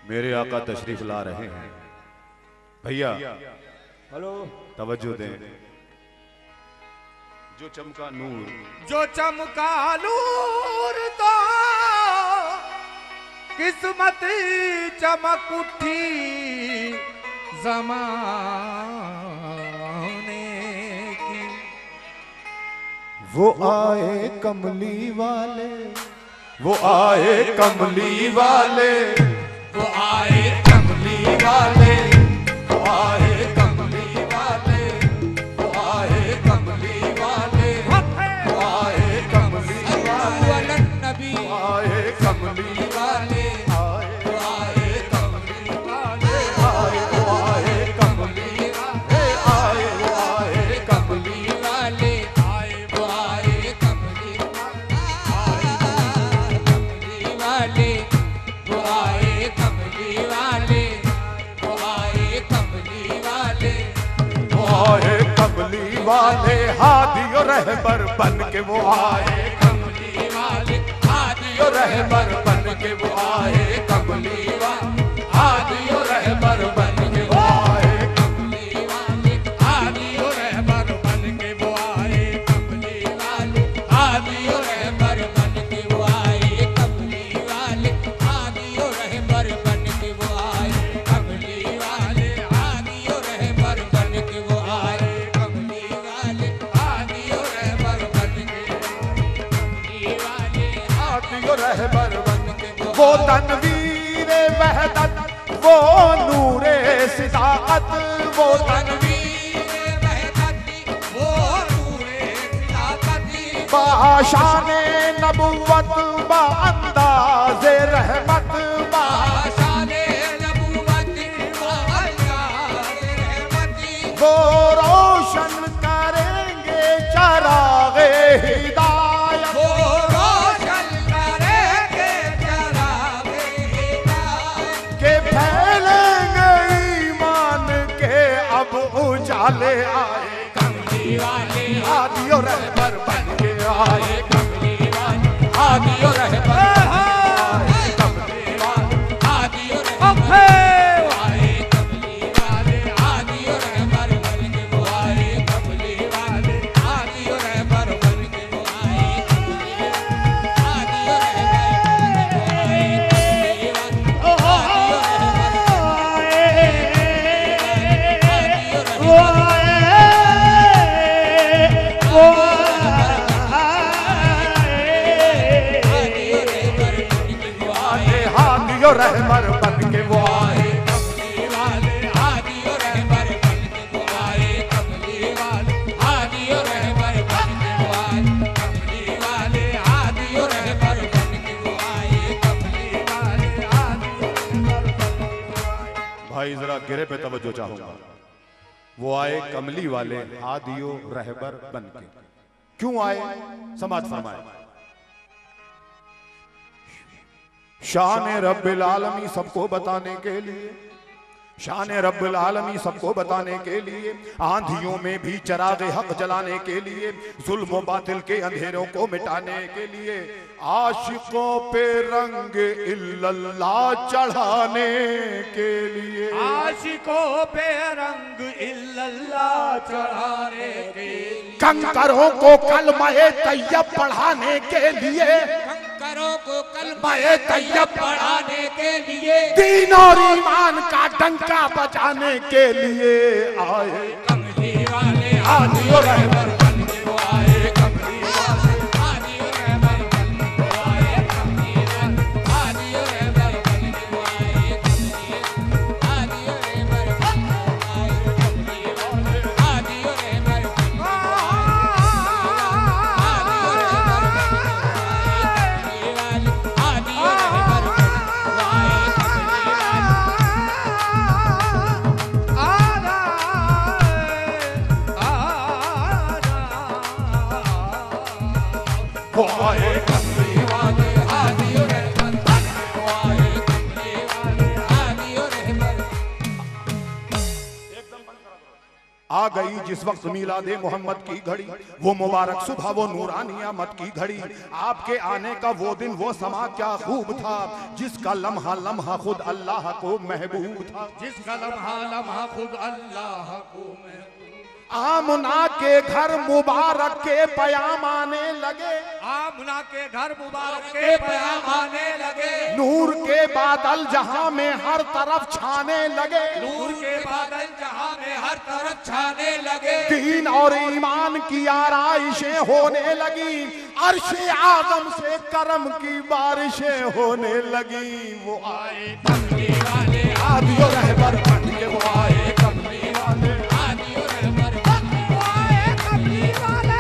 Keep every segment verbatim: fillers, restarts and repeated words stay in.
मेरे आका तशरीफ ला रहे हैं। भैया हेलो, तवज्जो दें। जो चमका नूर, जो चमका नूर तो किस्मत चमक उठी जमाने की। वो आए कमली वाले, वो आए कमली वाले, वो आए कमली वाले, वो आए कमली वाले, वो आए कमली वाले, वो आए कमली वाले, नबी आए कमली वाले, वो आए कमली वाले, आए वो आए कमली आए वो आए कमली वाले, आए वो आए कमली वाले, वो आए कमली वाले, वो आए कमली वाले, वो आए कमली वाले, हादी और रहबर बन के वो आए, कमली वाले, आदि और रहबर बन के वो आए, कमली वाले, आदि और रहबर बन के वो आए, कमली वाले, आदि और रहबर बन के वो आए, कमली वाले, आदि और रहबर बन के वो आए, कमली वाले, आदि और रहबर बन के वो आए, कमली वाले, आदि और रहबर बन के वो आए, कमली वाले, आदि और रहबर बन के कमली वाले, हादी और रहबर बन के वो वो तनवीर वहदत, वो नूरे सिदात, वो तनवीर वहदती, वो नूरे सिदाकती, बाशाने नबुवत, बा अंदाज़े रहमत, बा आशाने नबुवती, अंदाज़े रहमती, वो रोशन करेंगे चरागे हिदायत, वो रोशन करेंगे चरागे हिदायत, के फैलेंगे ईमान के अब उजाले आए, कमली वाले, हादी और रहबर बन के आए, कमली वाले, आदि और रहबर, कमली वाले, आदि और रहबर, आए कमली वाले, आदि और रहबर बन के वो आए, कमली वाले, आदि और रहबर बन के वो आए, आदि और रहबर बन के वो आए, कमली वाले, आदि और रहबर, हादी और रहबर बन के वो आए, कमली वाले, आदि और रहबर बन के वो आए, कमली वाले, आदि और रहबर बन के वो आए, कमली वाले, आदि और रहबर बन के वो आए, कमली वाले, आदि और रहबर बन के वो आए। भाई जरा गिरे पे तवज्जो चाहूंगा। वो आए कमली वाले, हादियो रहबर बन के। क्यों आए? समाज फरमाए। शान रब्बिल आलमी सबको बताने के लिए, शान रब्बिल आलमी सबको बताने के लिए, आंधियों में भी चरागे हक जलाने के लिए, जुल्म बातिल के अंधेरों को मिटाने के लिए, आशिकों पे रंग इल्लल्लाह चढ़ाने के लिए, आशिकों पे रंग इल्लल्लाह चढ़ाने के लिए, कंकरों को कलमा-ए तैयब पढ़ाने के लिए, कंकरों को कलमा-ए तैयब पढ़ाने के लिए, दीन और ईमान का डंका बजाने के लिए आए, कमली वाले, हादी और रहबर बन के वो आए, कमली वाले, आदि और रहबर बन के वो आए, कमली वाले, आदि और रहबर बन के वो आए, कमली वाले, आदि और रहबर बन के वो आए, कमली वाले, आदि और रहबर बन के वो आए, आदि और रहबर बन के वो आए, कमली वाले, आदि और रहबर बन के वो आए, कमली वाले, आदा जिस वक्त मीलादे मोहम्मद की घड़ी, वो मुबारक सुबह, वो नूरानी आमद की घड़ी, आपके आने का वो दिन वो समा क्या खूब था, जिसका लम्हा लम्हा खुद अल्लाह को महबूब था, जिसका लम्हा लम्हा खुद अल्लाह को महबूब। आमना के घर मुबारक के पयाम आने लगे, आमना के घर मुबारक के पयाम आने लगे, नूर के बादल जहां में हर तरफ छाने लगे, नूर के बादल जहां में हर तरफ छाने लगे, दीन और ईमान की आराइशें होने लगी, अर्शे आजम से करम की बारिशें होने लगी। वो आए कमली वाले, आदियो रहबर बन के, वो आए कमली वाले, आदियो रहबर बन के, वो आए कमली वाले,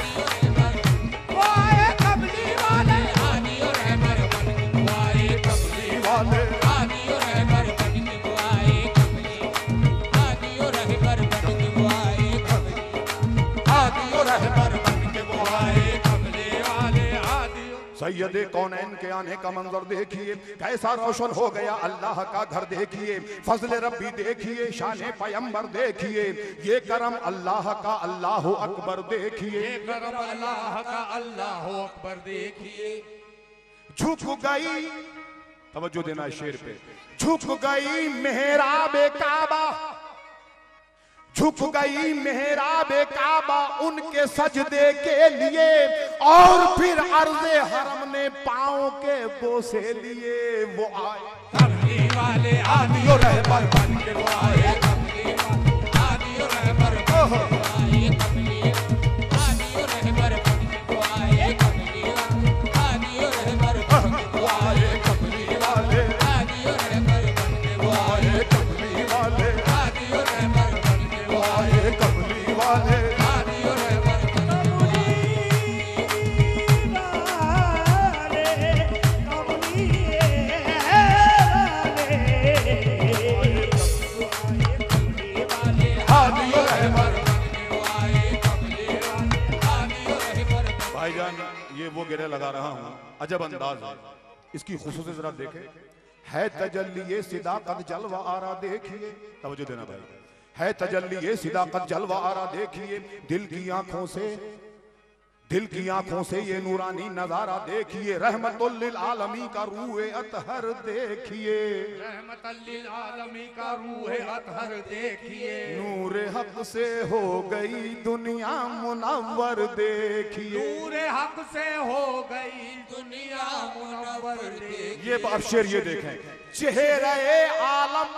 वो आए कमली वाले, आदियो रहबर बन के, वो आए कमली वाले, आदियो रहबर बन के, वो आए कमली, आदियो रहबर बन के, वो आए कमली, आदियो रहबर बन के, वो आए कमली वाले, आदियो। सैयदे कौनैन के आने का मंजर देखिए, कैसा रोशन हो गया अल्लाह का घर देखिए, फजल रब्बी देखिए, शान पैगंबर देखिए, ये करम अल्लाह का अल्लाह अकबर देखिए, ये करम अल्लाह का अल्लाह अकबर देखिए। झुक गई, तवज्जो देना शेर पे, झुक गई मेहराबे काबा, झुक गई मेहराबे काबा उनके सजदे के लिए, और फिर अर्ज़े हरम ने पाँव के बोसे लिए। वो आए कमली वाले, आदियो रहबर बन के, वो आए कमली वाले, आदियो रहबर बन के, वो आए कमली, आदियो रहबर बन के, वो आए कमली वाले, आदियो रहबर बन के, वो आए कमली वाले, आदियो रहबर बन के, वो आए कमली वाले, आदियो रहबर बन के, वो आए कमली वाले, आदियो रहबर भाईजान ये वो गिरे लगा रहा हूँ, अजब अंदाज है इसकी, खुसूस जरा देखे, है तजल्ली ये सिदाकत जलवा आरा देखिए, तवज्जो देना भाई, है तजल्ली ये सिदाकत जलवा आरा देखिए, दिल की आंखों से, दिल की आंखों से ये नूरानी नजारा देखिए, रहमतुल लिल आलमी का रूए अतहर देखिए, रहमतुल लिल आलमी का रूहे अतहर देखिए, नूर हक से हो गई दुनिया मुनव्वर देखिए, नूर हक से हो गई दुनिया मुनव्वर देखिए। ये अब शेर ये देखें, चेहरे आलम,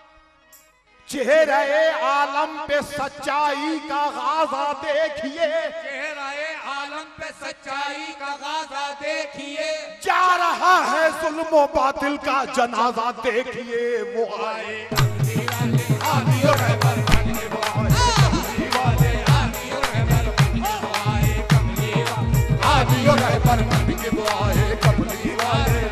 चेहरे आलम पे सच्चाई का गाजा देखिए, चेहरे आलम पे सच्चाई का गाजा देखिए, जा रहा है जुल्म बातिल का जनाजा देखिए। वो आए कमली वाले, आदियो रहबर बन के, वो आए कमली वाले, आदियो रहबर बन के, वो आए कमली वाले, आदियो रहबर बन के, वो आए कमली वाले,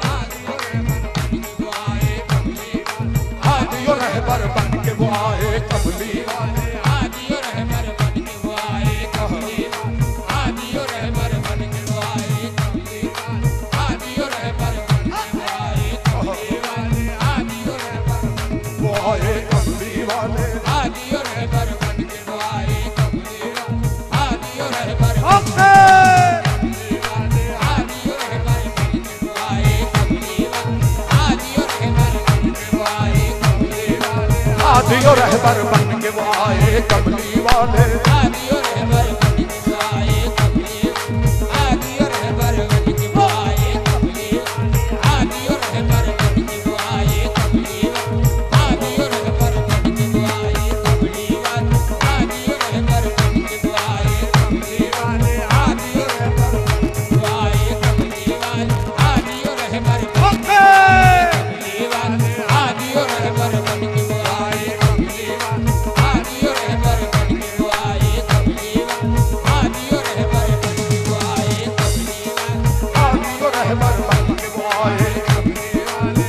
आदियो रहबर बन के, वो आए कमली वाले, आदियो रहबर बन के, वो आए कमली वाले, आदियो रहबर बन के, वो आए कमली वाले, आदियो रहबर बन के, वो आए कमली वाले, आदियो रहबर बन के, वो आए कमली वाले, आदियो रहबर बन के, वो आए कमली वाले, आदियो रहबर बन के, कमली वाले, आदियो रहबर बन के, वो आए कमली वाले, आदियो रहबर बन के, वो आए कमली वाले, आदियो रहबर बन के वो आए कमली वाले, आदियो रहबर बन के, वो आए कमली वाले, आदियो रहबर बन के, वो आए कमली वाले, आदियो रहबर बन के, वो आए कमली वाले, आदियो रहबर बन के, वो आए कमली वाले, आदियो रहबर बन के, वो आए कमली वाले, आदियो रहबर बन के, वो आए कमली वाले, आदियो रहबर बन के, कमली वाले, आदियो रहबर बन के, वो आए कमली वाले, आदियो रहबर बन के, वो आए कमली वाले, आदियो रहबर बन के, वो आए कमली वाले, आदियो रहबर बन के वो आए कमली वाले,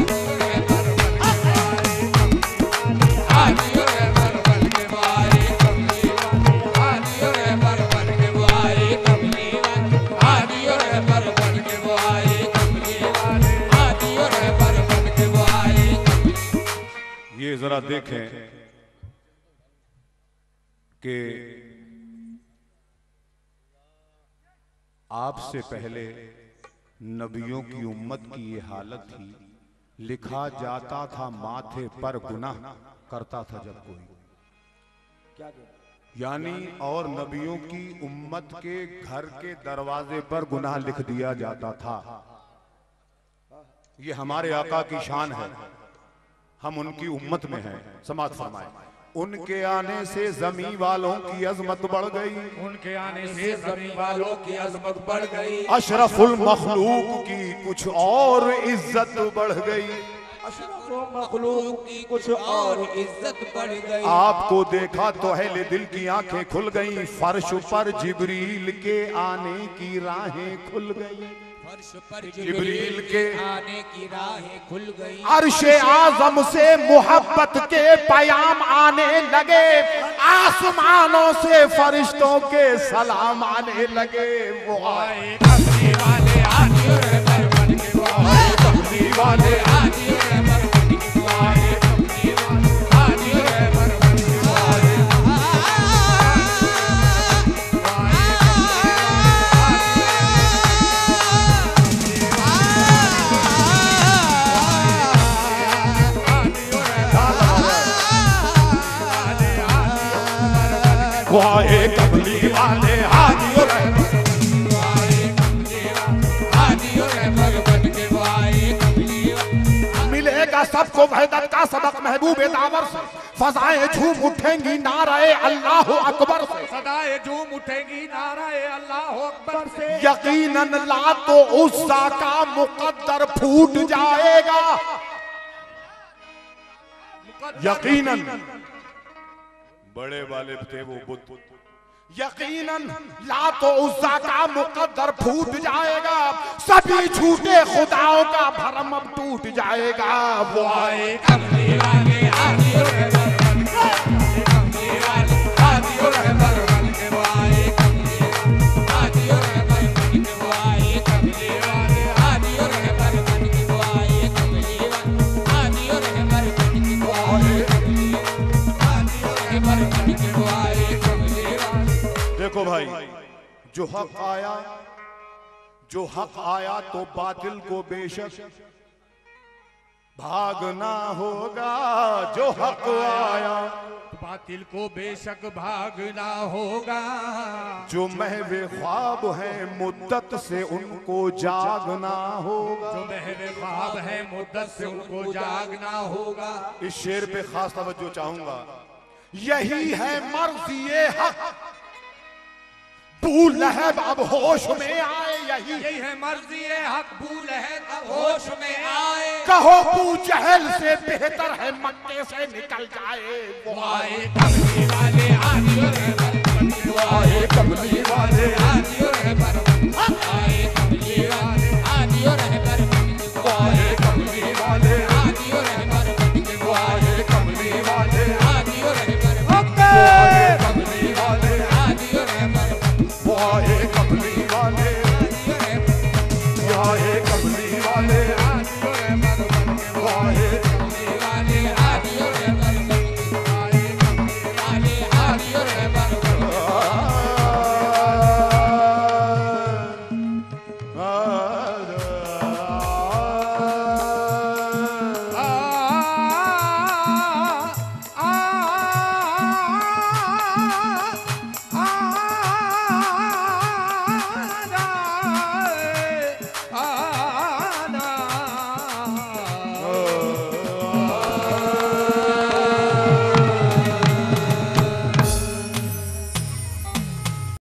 आदियो रहबर बन के, वो आए कमली वाले, आदियो रहबर बन के, वो आए कमली वाले, आदियो रहबर बन के, वो आए कमली वाले, आदियो रहबर बन के, वो आए कमली। ये जरा देखें कि आपसे पहले नबियों की उम्मत की ये हालत थी, लिखा जाता था माथे पर गुनाह करता था जब कोई, यानी और नबियों की उम्मत के घर के दरवाजे पर गुनाह लिख दिया जाता था। ये हमारे आका की शान है, हम उनकी उम्मत में हैं। समाज फरमाए, उनके आने से जमीन वालों की अजमत बढ़ गई, उनके आने से जमीन वालों की अजमत बढ़ गई, अशरफुल मखलूक की कुछ और इज्जत बढ़ गई, अशरफुल मखलूक की कुछ और इज्जत बढ़ गई। आपको देखा तो अहले दिल की आंखें खुल गई, फर्श पर जिब्रील के आने की राहें खुल गई, फर्श पर जिब्रील के आने की राहें खुल गई, अर्शे आजम से मोहब्बत के पैगाम आने लगे, आसमानों से फरिश्तों के सलाम आने लगे। वो आए कमली वाले आदि और रहबर बन के, वो आए कमली वाले आदि और रहबर बन के, वो आए कमली वाले आदि और रहबर बन के, वो आए वाहे कमली वाले हादी और मिलेगा सबको वहदत का सबक महबूब दावर से, फजाएं झूम उठेंगी नाराए अल्लाह अकबर से, सदाएं झूम उठेंगी नाराए अल्लाह अकबर से, यकीनन ला तो उस्सा का मुकद्दर फूट जाएगा, यकीनन बड़े वाले थे वो बुत, यकीनन ला तो उस्सा का मुकद्दर फूट जाएगा, सभी झूठे खुदाओं का भरम अब टूट जाएगा। वो आए कमली वाले आदि और रहबर बन के, कमली वाले आदि और रहबर बन के, वो आए कमली आदि और रहबर बन के, वो आए कमली वाले आदि और रहबर बन के, वो आए कमली वाले आदि और रहबर बन के, वो आए कमली आदि और रहबर बन के, वो आए कमली वाले। देखो भाई, जो हक आया जो हक आया तो बातिल को बेशक भागना होगा, जो हक आया बातिल को बेशक भागना होगा, जो महवे ख्वाब है मुद्दत से उनको जागना होगा, जो महवे ख्वाब है मुद्दत से उनको जागना होगा। इस शेर पे खास तवज्जो चाहूंगा, यही है मर्ज़ी हक बूल है अब होश में आए, यही यही है मर्जी हक बूल है तब होश में आए, कहो अबू जहल से बेहतर है मक्के से निकल जाए। वो आए कमली वाले आदि और रहबर बन के, वो आए कमली वाले आदि और रहबर बन के, आए कमली वाले आदि और रहबर बन के, वो आए कमली वाले आदि और रहबर बन के, वो आए कमली वाले आदि और रहबर बन के, वो आए कमली वाले आदि और रहबर बन के, वो आए कमली वाले, आदि और रहबर बन के, आए कमली वाले आदि और